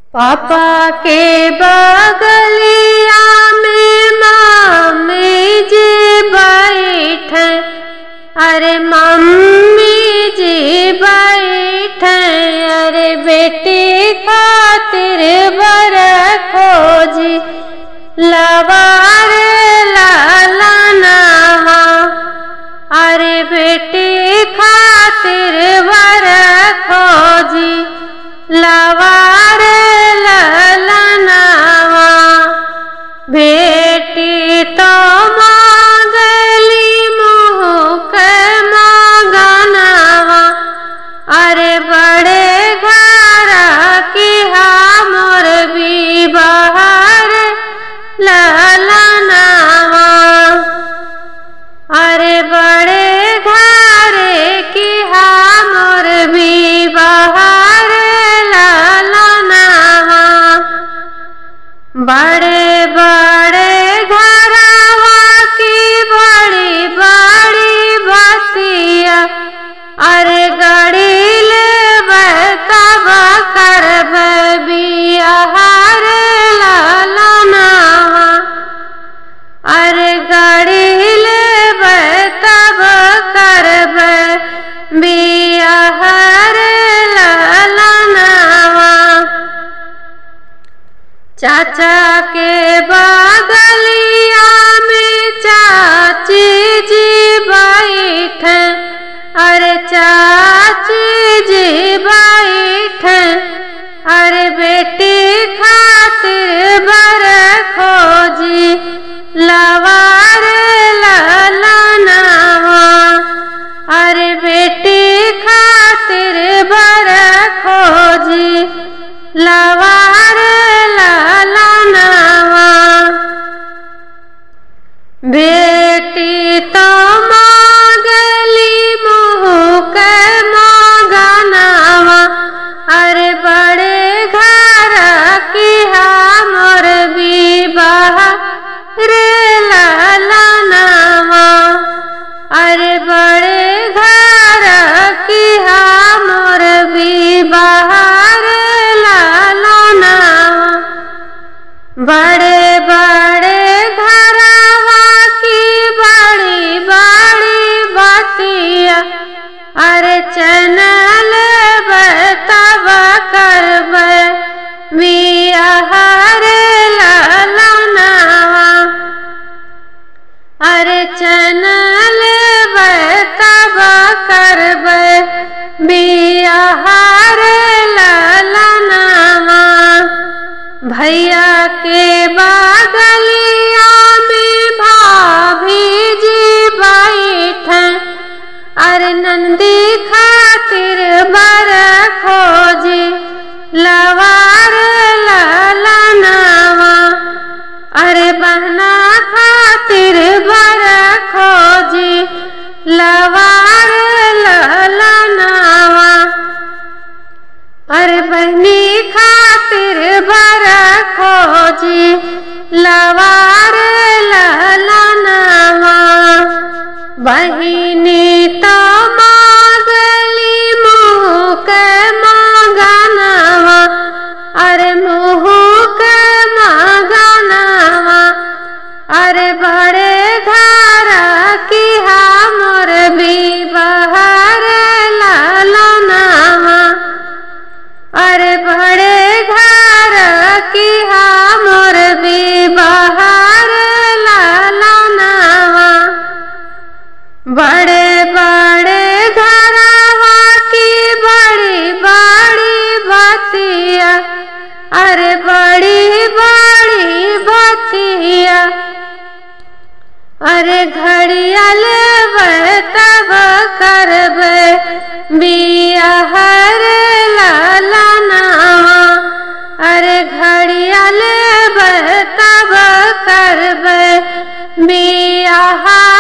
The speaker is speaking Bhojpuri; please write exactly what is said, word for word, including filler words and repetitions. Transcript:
पापा के बगलिया में मम्मी जी बैठे, अरे मम्मी जी बैठे, अरे बेटी खातिर बर खोजी लवार लाला नवा, अरे बेटी खातिर बर खोजी लवार लाला नवा। बेटी तो मांगली मुँह के मांगनवा, अरे बड़े घर की हमर भी बाहर लाला नवा, अरे बड़े घर की हमर भी बाहर लाला नवा। बड़े बड़े घरवा की बड़ी बड़ी बतिया, अरे गाड़ी लेबै तब करबै बियाहर लाला नवा, अरे गाड़ी लेबै तब करबै बियाहर लाला नवा। चाचा के बगलिया में चाची जी बैठे, अरे चाची जी बैठे, अरे बेटी खातिर बर खोजी लवार लाला नवा, अरे बेटी खातिर बर खोजी लवार लाला नवा। बेटी तो मांगली मुँह के मांगनवा, अरे बड़े घर की हमर भी बाहर लाला नवा, अरे बड़े घर की हमर भी बाहर लाला नवा। बड़े बड़े घरवा की बड़ी बड़ी बतिया, अरे चैनल तब करबै बियाहर लाला नवा, अरे चैनल तब करबै बियाहर लाला नवा। भैया के बगलिया में भाभी जी बैठे, अरे नंदी खातिर बर खोजी लवार लाला नवा, अरे बहना खातिर बर खोजी लवार लाला नवा, अरे बहनी खातिर बर खोजी लवार लाला नवा। बहिनी तो मांगली मुँह के मांगनवा, अरे मुँह के मांगनवा, अरे बड़े घर की हमर भी बाहर लाला नवा, अरे बड़े घर की हमर भी बाहर लाला नवा। बड़े बड़े घरवा की बड़ी बड़ी बतिया, अरे बड़ी बड़ी बतिया, अरे घड़िया लेबै तब करबै बियाहर लाला नवा, अरे घड़िया लेबै तब करबै बियाहर